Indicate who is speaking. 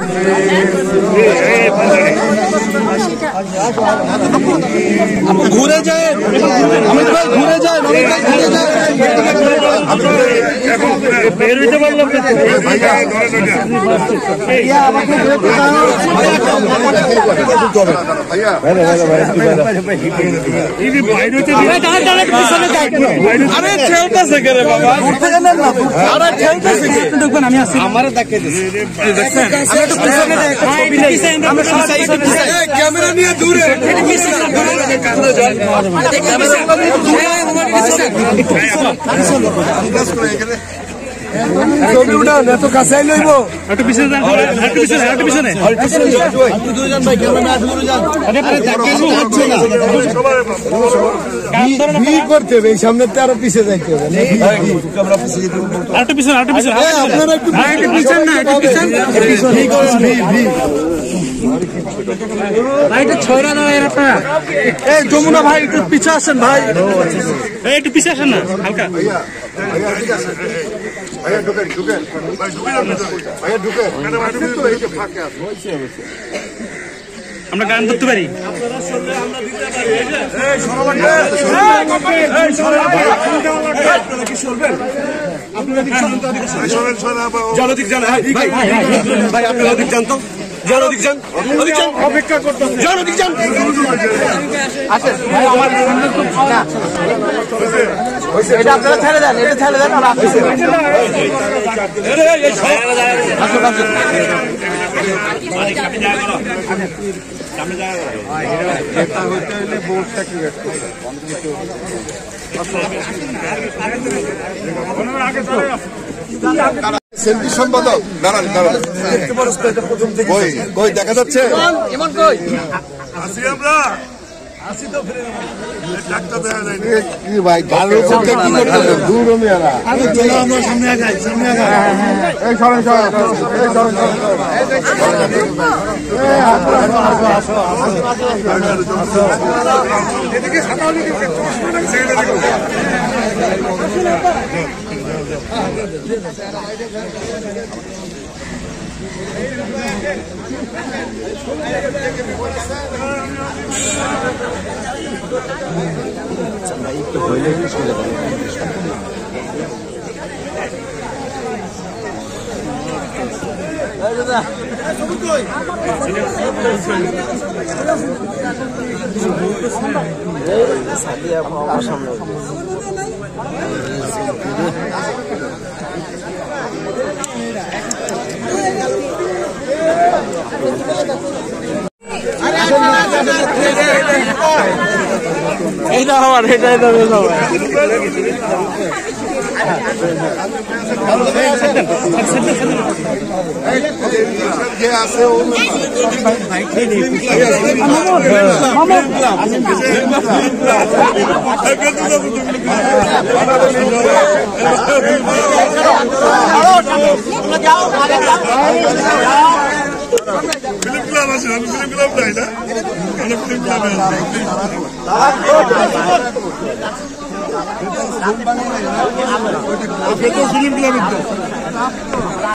Speaker 1: ঘুরে যায় অমিত ভাই, ঘুরে যায় অমিত ভাই, ঘুরে যায়। বের হইতে পারলাম আমি আসছি আমার ক্যামেরা নিয়ে দূরে ছবি উঠান, এত কাছে লইব একটু পিছনে করতে হবে, এই সামনে তো আরো পিছিয়ে যাইতে হবে। যমুনা ভাই একটু পিছে আসেন ভাই, একটু পিছে আসেন না হালকা। আমরা গান করতে পারি। জনদিক জান ভাই, আপনারা অধিক জানতো, জনদিক যান, অপেক্ষা করতে জনদিক যান। এটা আপনারা ছেড়ে দেন, এটা ছেড়ে দেন। সেলফি সম্পাদক দাঁড়ান, কই দেখা যাচ্ছে? এমন কই আসি আমরা, আসি তো ভাই গালের উপর কি করতে দূর মেয়ারা। আমরা সামনে আগাই, সামনে আগাই। এই সরেন সরেন, এই সরেন সরেন। এদিকে সাতালি এইটা আমার, এটাই তো ফিল্ম ক্লাব আছে, আমি ফিল্ম ক্লাব যাই না, ফিল্ম ক্লাবে ফিল্ম ক্লাবের তো